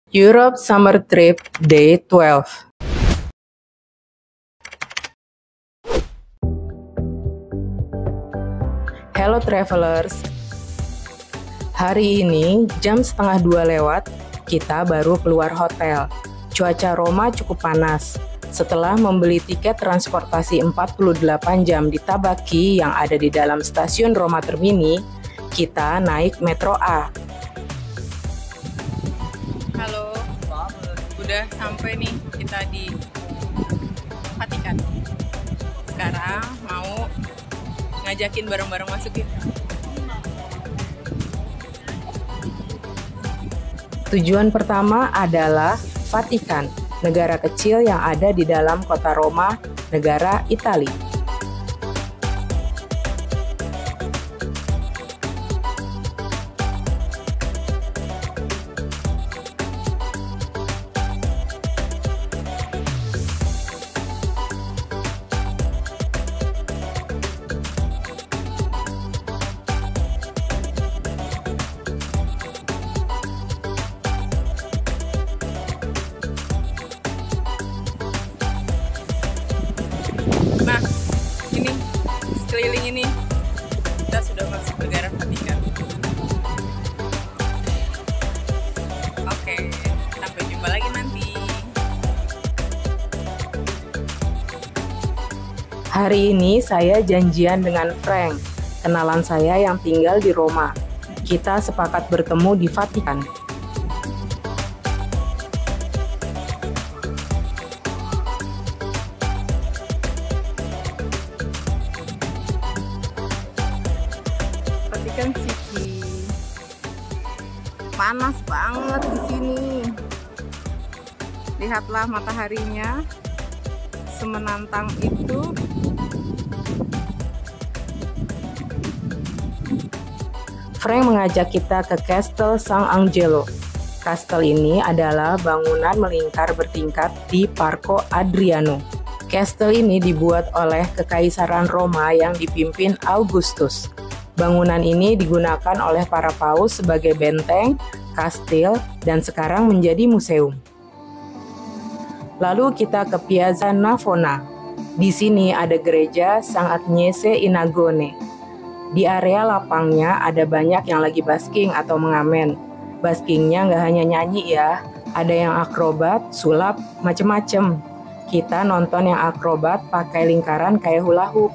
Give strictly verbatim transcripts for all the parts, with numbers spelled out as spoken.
Europe Summer Trip Day twelve. Hello travelers. Hari ini jam setengah dua lewat, kita baru keluar hotel. Cuaca Roma cukup panas. Setelah membeli tiket transportasi empat puluh delapan jam di Tabacchi yang ada di dalam stasiun Roma Termini, kita naik Metro A. Halo, udah sampai nih kita di Vatikan. Sekarang mau ngajakin bareng-bareng masuk yuk. Tujuan pertama adalah Vatikan, negara kecil yang ada di dalam kota Roma, negara Italia. Nah, ini sekeliling ini kita sudah masuk negara Vatikan. Oke, sampai jumpa lagi nanti. Hari ini saya janjian dengan Frank, kenalan saya yang tinggal di Roma. Kita sepakat bertemu di Vatikan. Vatikan City. Panas banget di sini. Lihatlah mataharinya, semenantang itu. Frank mengajak kita ke Castel San Angelo. Kastel ini adalah bangunan melingkar bertingkat di Parco Adriano. Kastel ini dibuat oleh Kekaisaran Roma yang dipimpin Augustus. Bangunan ini digunakan oleh para paus sebagai benteng, kastil, dan sekarang menjadi museum. Lalu kita ke Piazza Navona. Di sini ada gereja San Agnese in Agone. Di area lapangnya ada banyak yang lagi basking atau mengamen. Baskingnya nggak hanya nyanyi ya, ada yang akrobat, sulap, macem-macem. Kita nonton yang akrobat pakai lingkaran kayak hula hoop.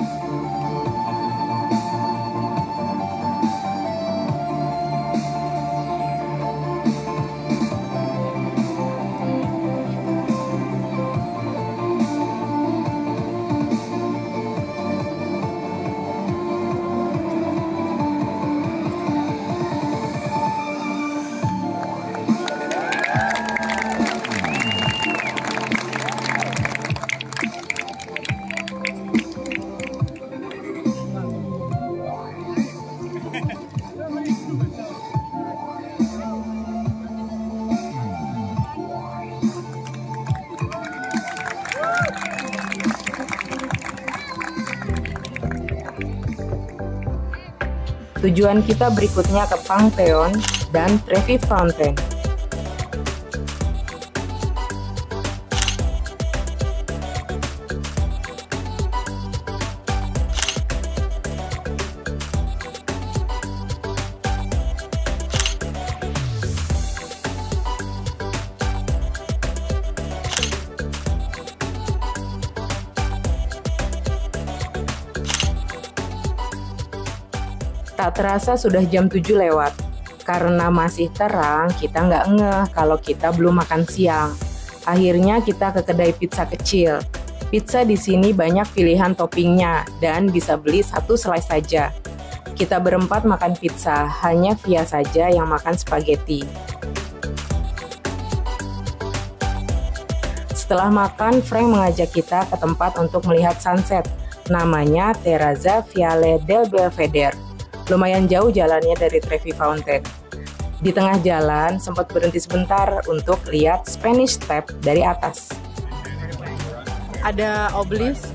Tujuan kita berikutnya ke Pantheon dan Trevi Fountain. Tak terasa sudah jam tujuh lewat. Karena masih terang, kita nggak ngeh kalau kita belum makan siang. Akhirnya kita ke kedai pizza kecil. Pizza di sini banyak pilihan toppingnya dan bisa beli satu slice saja. Kita berempat makan pizza, hanya Via saja yang makan spaghetti. Setelah makan, Frank mengajak kita ke tempat untuk melihat sunset. Namanya Terrazza Viale del Belvedere. Lumayan jauh jalannya dari Trevi Fountain. Di tengah jalan sempat berhenti sebentar untuk lihat Spanish Step dari atas. Ada obelisk.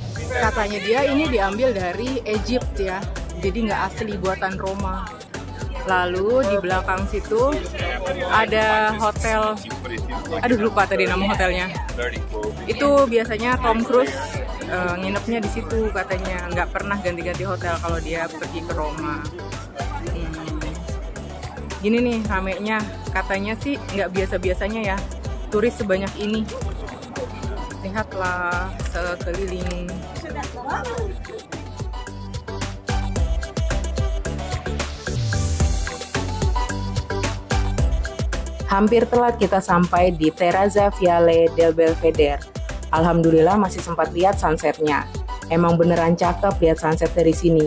Katanya dia ini diambil dari Egypt ya. Jadi nggak asli buatan Roma. Lalu di belakang situ ada hotel, aduh lupa tadi nama hotelnya. Itu biasanya Tom Cruise uh, nginepnya di situ katanya, nggak pernah ganti-ganti hotel kalau dia pergi ke Roma. Hmm. Gini nih ramenya, katanya sih nggak biasa-biasanya ya turis sebanyak ini. Lihatlah sekeliling. Hampir telat kita sampai di Terrazza Viale del Belvedere. Alhamdulillah masih sempat lihat sunsetnya. Emang beneran cakep lihat sunset dari sini.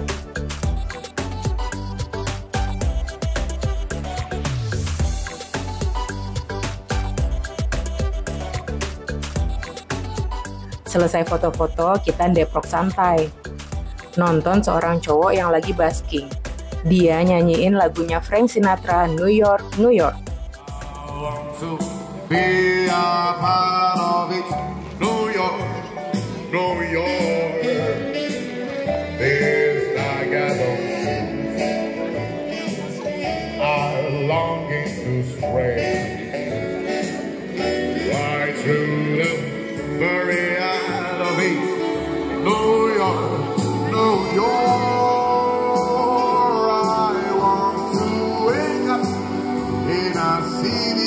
Selesai foto-foto, kita deprok santai. Nonton seorang cowok yang lagi basking. Dia nyanyiin lagunya Frank Sinatra, New York, New York. To be a part of it, New York, New York. This Niagara are longing to stray right through the very heart of it, New York, New York. I want to wake up in a city.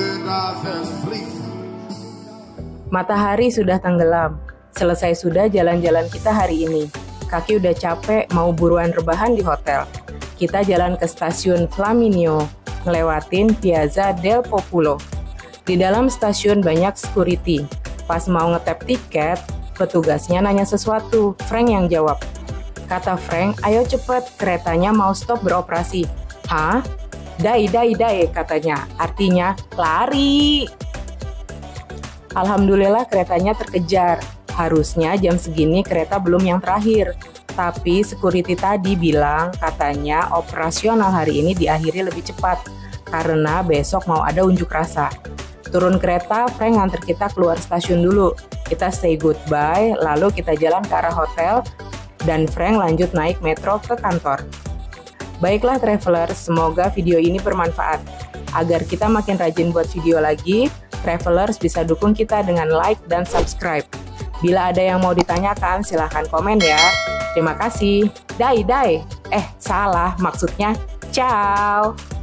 Matahari sudah tenggelam. Selesai sudah jalan-jalan kita hari ini. Kaki udah capek, mau buruan rebahan di hotel. Kita jalan ke stasiun Flaminio, ngelewatin Piazza del Popolo. Di dalam stasiun banyak security. Pas mau ngetap tiket, petugasnya nanya sesuatu. Frank yang jawab. Kata Frank, ayo cepet, keretanya mau stop beroperasi. Hah? Dai, dai, dai, katanya. Artinya, lari. Alhamdulillah keretanya terkejar. Harusnya jam segini kereta belum yang terakhir. Tapi security tadi bilang katanya operasional hari ini diakhiri lebih cepat. Karena besok mau ada unjuk rasa. Turun kereta, Frank nganter kita keluar stasiun dulu. Kita say goodbye, lalu kita jalan ke arah hotel. Dan Frank lanjut naik metro ke kantor. Baiklah travelers, semoga video ini bermanfaat. Agar kita makin rajin buat video lagi, travelers bisa dukung kita dengan like dan subscribe. Bila ada yang mau ditanyakan, silahkan komen ya. Terima kasih. Dai, dai. Eh, salah, maksudnya ciao.